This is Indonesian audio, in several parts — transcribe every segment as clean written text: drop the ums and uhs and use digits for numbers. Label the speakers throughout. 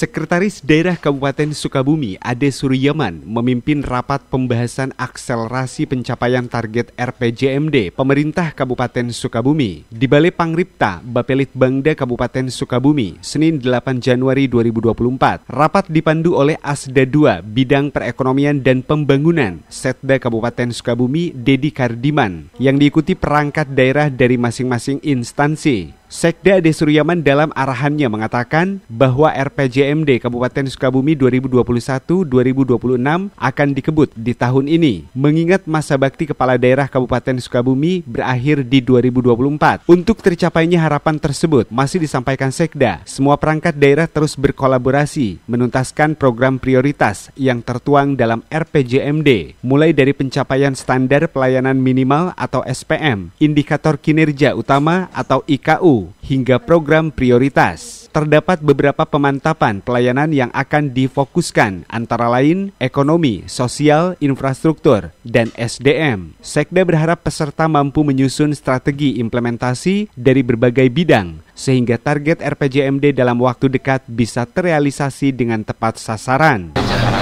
Speaker 1: Sekretaris Daerah Kabupaten Sukabumi, Ade Suryaman, memimpin rapat pembahasan akselerasi pencapaian target RPJMD Pemerintah Kabupaten Sukabumi di Balai Pangripta, Bapelitbangda Kabupaten Sukabumi, Senin 8 Januari 2024. Rapat dipandu oleh Asda 2 Bidang Perekonomian dan Pembangunan Setda Kabupaten Sukabumi, Dedi Kardiman, yang diikuti perangkat daerah dari masing-masing instansi. Sekda Ade Suryaman dalam arahannya mengatakan bahwa RPJMD Kabupaten Sukabumi 2021-2026 akan dikebut di tahun ini, mengingat masa bakti Kepala Daerah Kabupaten Sukabumi berakhir di 2024. Untuk tercapainya harapan tersebut, masih disampaikan Sekda, semua perangkat daerah terus berkolaborasi menuntaskan program prioritas yang tertuang dalam RPJMD, mulai dari pencapaian standar pelayanan minimal atau SPM, indikator kinerja utama atau IKU, hingga program prioritas. Terdapat beberapa pemantapan pelayanan yang akan difokuskan, antara lain ekonomi, sosial, infrastruktur, dan SDM. Sekda berharap peserta mampu menyusun strategi implementasi dari berbagai bidang, sehingga target RPJMD dalam waktu dekat bisa terrealisasi dengan tepat sasaran.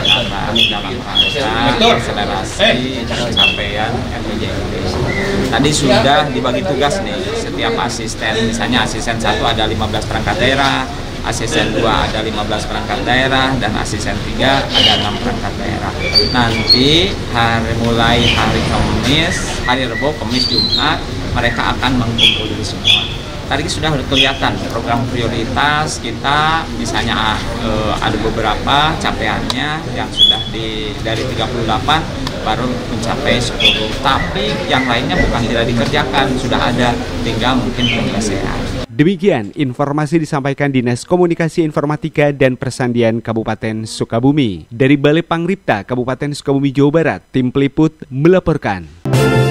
Speaker 2: Akselerasi capaian RPJMD. Tadi sudah dibagi tugas nih, setiap asisten, misalnya asisten 1 ada 15 perangkat daerah, asisten 2 ada 15 perangkat daerah, dan asisten 3 ada 6 perangkat daerah. Nanti mulai hari Kamis, hari Rabu, Kamis, Jumat, mereka akan mengumpul semua. Tadi sudah kelihatan program prioritas kita, misalnya ada beberapa capaiannya yang sudah dari 38 baru mencapai 10, tapi yang lainnya bukan tidak dikerjakan, sudah ada, tinggal mungkin penyelesaian.
Speaker 1: Demikian informasi disampaikan Dinas Komunikasi Informatika dan Persandian Kabupaten Sukabumi. Dari Balai Pangripta, Kabupaten Sukabumi, Jawa Barat, tim peliput melaporkan.